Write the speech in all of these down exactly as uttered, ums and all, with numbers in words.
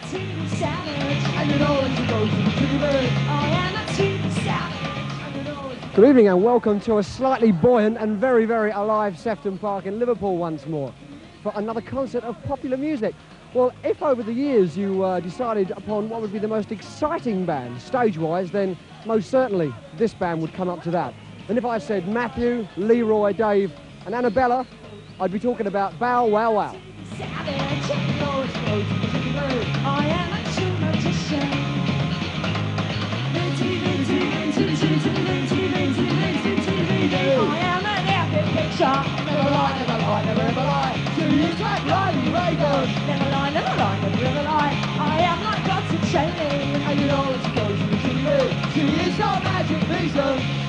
T V savage, and you know when you go to the T V. I am a T V savage, and you know when you... Good evening and welcome to a slightly buoyant and very, very alive Sefton Park in Liverpool once more for another concert of popular music. Well, if over the years you uh, decided upon what would be the most exciting band, stage-wise, then most certainly this band would come up to that. And if I said Matthew, Leroy, Dave and Annabella, I'd be talking about Bow Wow Wow. Savage, and you know when you go to the T V. I am a true magician. T V, T V, T V, T V, T V, T V, T V. I am an epic picture. Never lie, never lie, never ever lie. Two years like Riley Reagan. Never lie, never lie, never ever lie. I am like Botticelli, and you know when you go to the T V. She is your magic vision.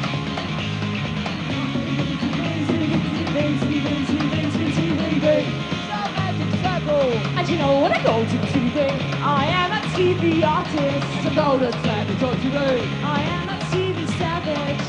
And you know when I go to T V, I am a T V artist. So go to Savage on T V. I am a T V savage.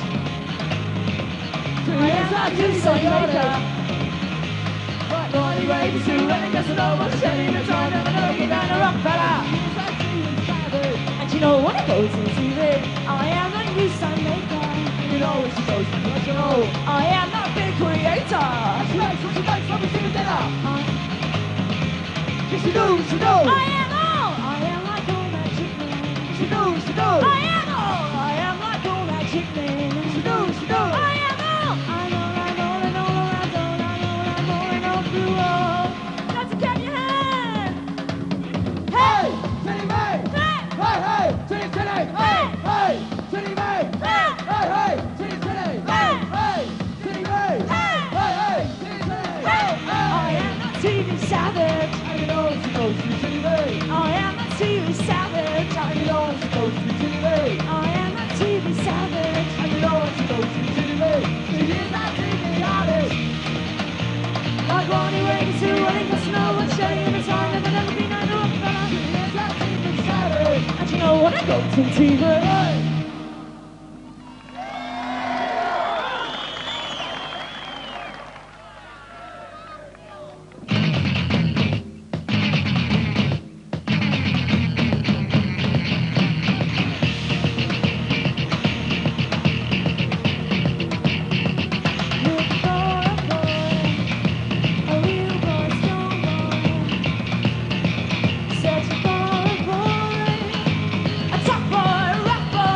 I am a T V maker. Right, Ronnie Ravens who when it gets to know what's shame and trying to know you down a rock fella. And you know when I go to T V, I am a new sign maker. You know when she goes to professional, I am a big creator. She makes what she makes when we see the dinner. Yes, she knows, she knows. I am all. I am like all magic man. She knows, she knows. I am all. I am like all magic man. She knows, she knows. I am all. I know, I know, I know, I know, I know, I know, I know through all. Got to clap your hands. Hey, Teddy May. Hey, hey, hey, Teddy, Teddy. Hey, hey, Teddy May. Hey, hey, hey, Teddy, Teddy. Hey, hey, Teddy May. Hey, hey, hey, Teddy, Teddy. Hey, I am a T V savage. I am a T V savage, and you know when she goes to T V. I am a T V savage, and you know when she goes to T V. She is a T V artist. Like Ronnie Ravens who I think must know what's shady in the time never never been under a fella. She is a T V savage, and you know when I go to T V. Searching for a boy, a tough boy, rough boy.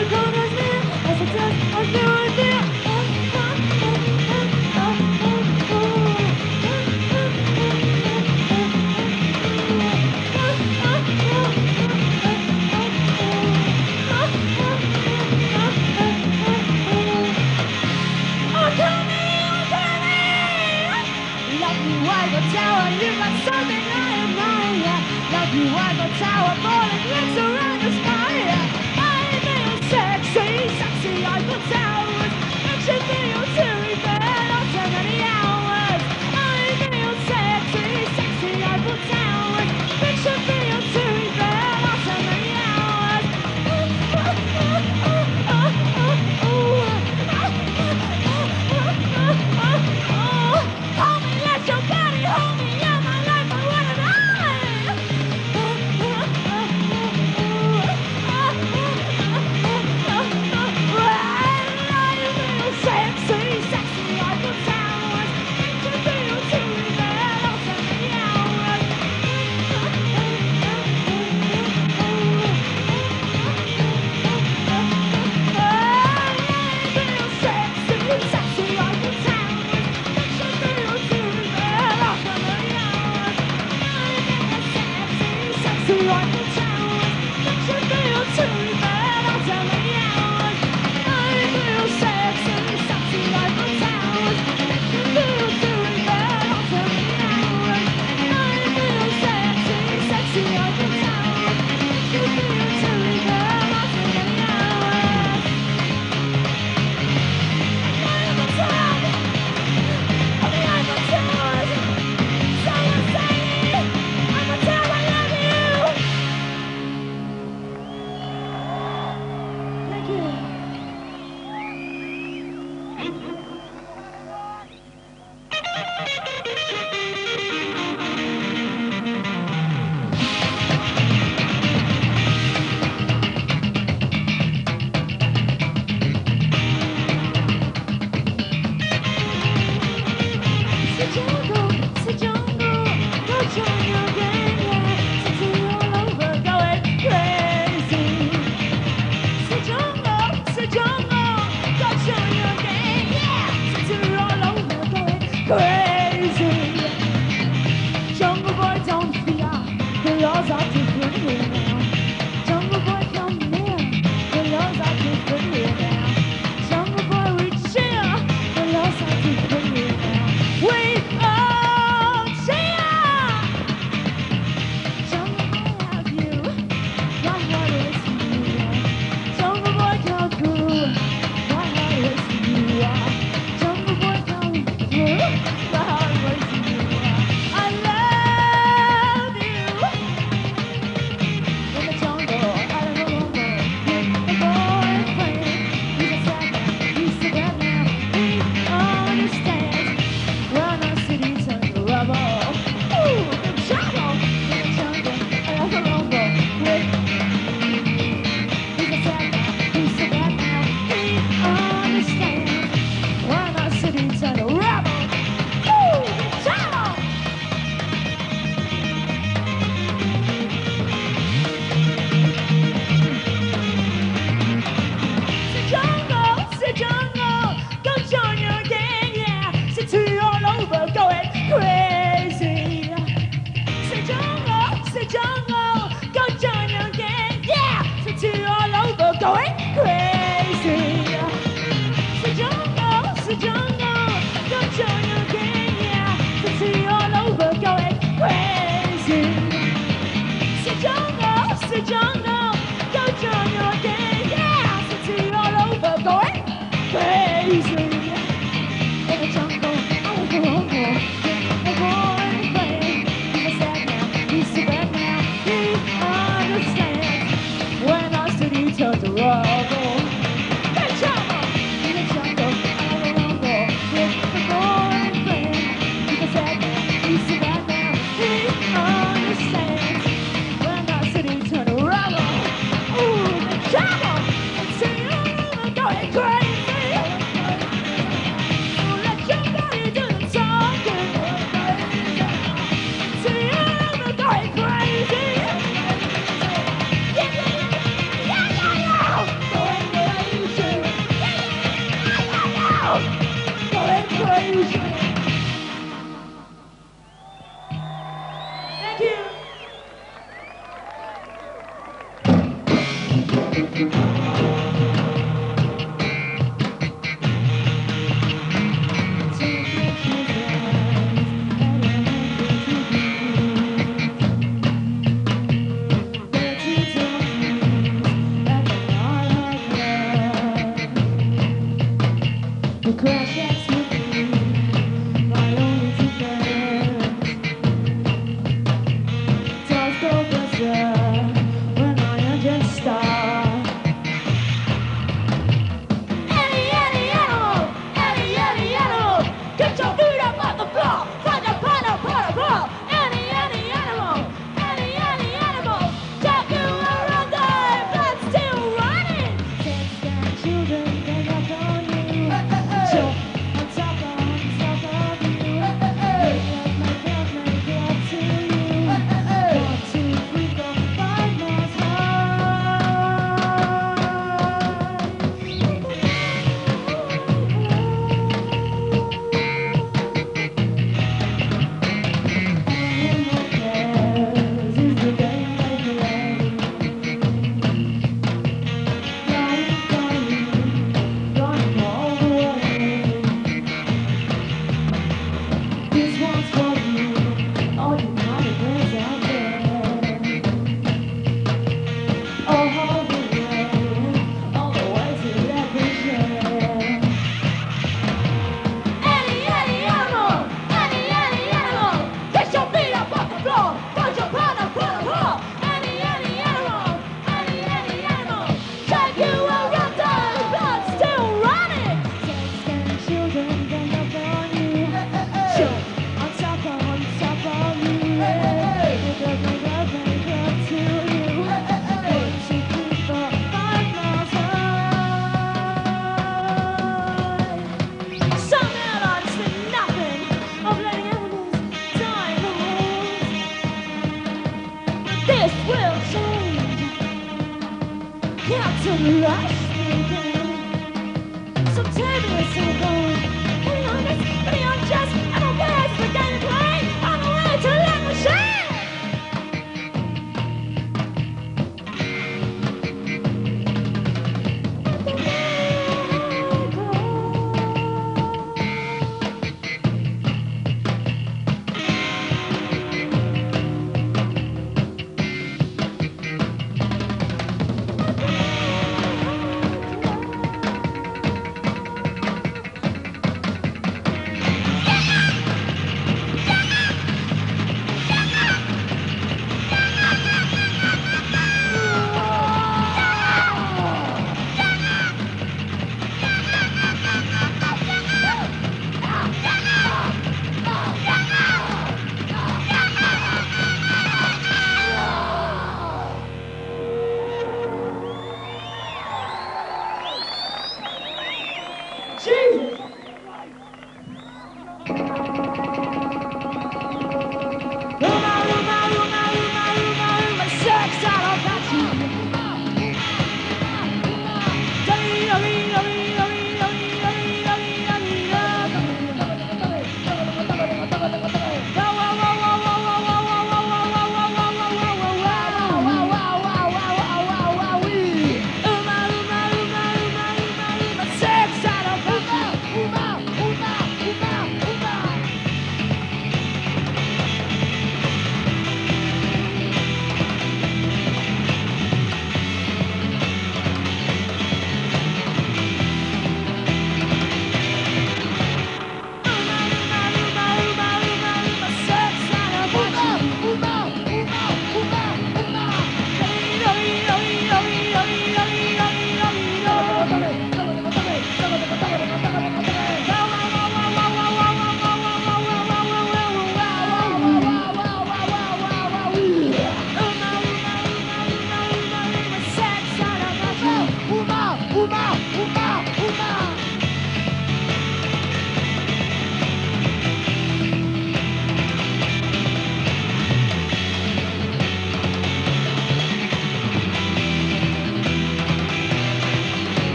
the corner's near, as it does, I feel it there. Tower, you got something I admire. Like you are the tower, falling lights around the sky. I feel sexy, sexy Eiffel Towers. Makes you feel terrific after many hours. I feel sexy, sexy Eiffel Towers. Makes you feel terrific after many hours. Hold me, let your body hold me. You're my life, my one and sexy, sexy Eiffel Towers. Makes you feel terrific after many hours. Crashes with you, my only defense. Does go berserk when I am just start. Any, any animal, any, any animal, get your feet up on the floor, find a pineapple, pineapple. Any, any animal, any, any animal, take you around the blood still running. Kids and children, they up on you. Jump on top of, on top of you. Make love, make love, make love to you. One, two, three, four, five miles This one's for you, all you naughty boys out there. All the way, all the way to that vision. Any, any animal, any, any animal, get your feet up off the floor, put your paw up on the floor. Any, any animal, any, any animal, take you around the blood still running. Sex and children gang up on you. Jump on top of, on top of you. Make love, make love, make love to you. One, two, three, four, five miles high. Some airlines think nothing of letting animals die in the halls. This will change. Captain Rush speaking. So tell me what's so going. Any honest, any unjust, I don't care, it's the game to play. On the way to let me shine.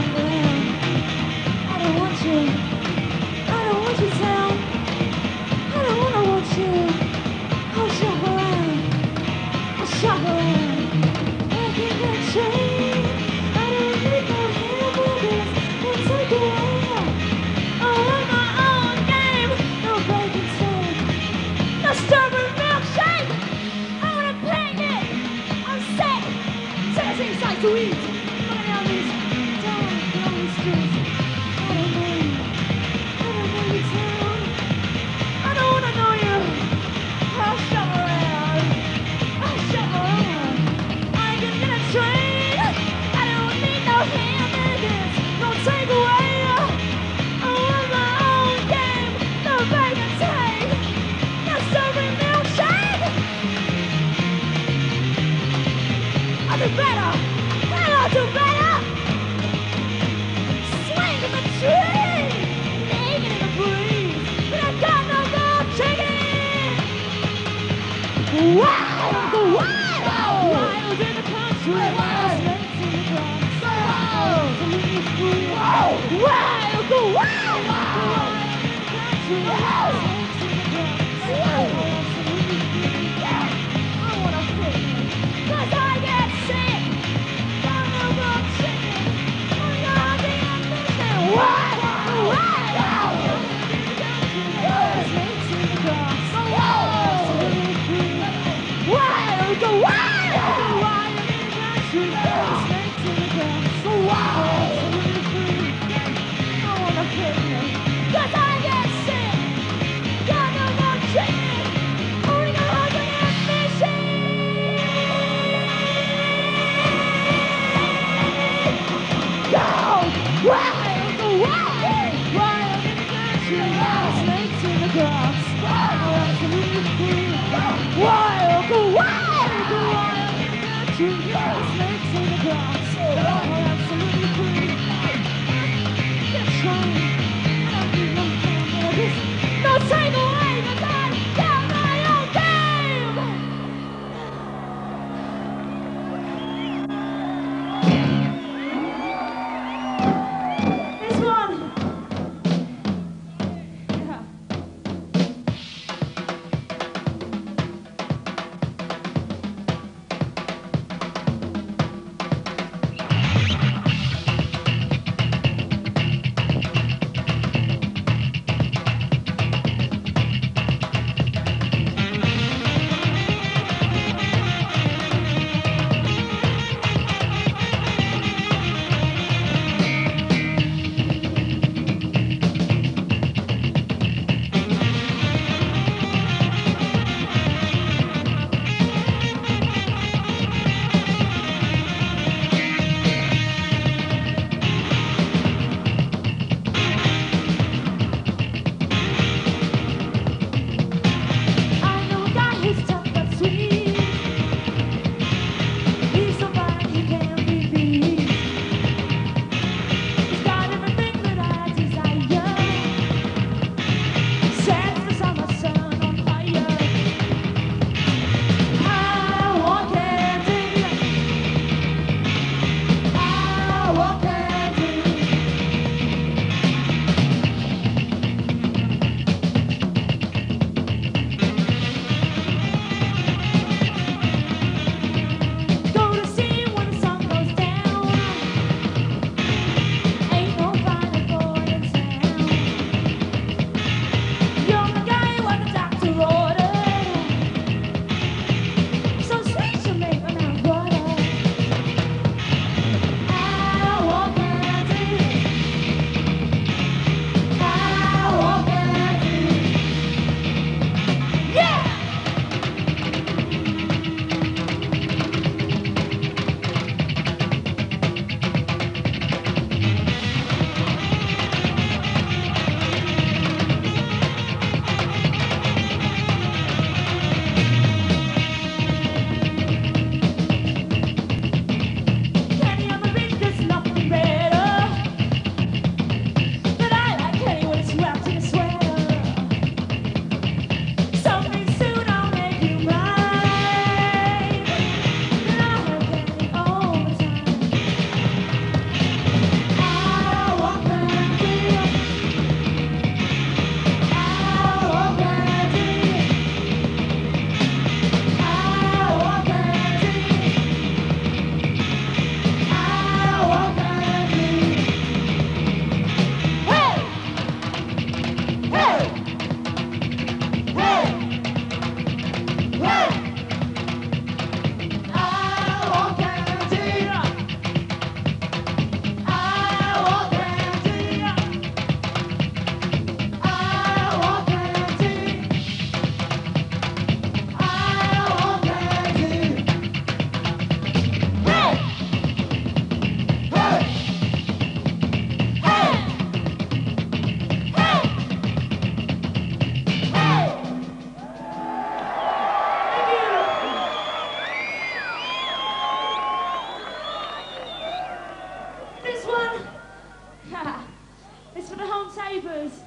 I don't want you. I don't want you town. I don't wanna want you. I'll shop around. I'll shop around. I can get trained. I don't need no hamburgers. We'll take a while. I'll run my own game. No bacon shake. No strawberry milkshake. I want a picnic. I'm sick. Sick of seeing sights to eat. Money on these damn papers.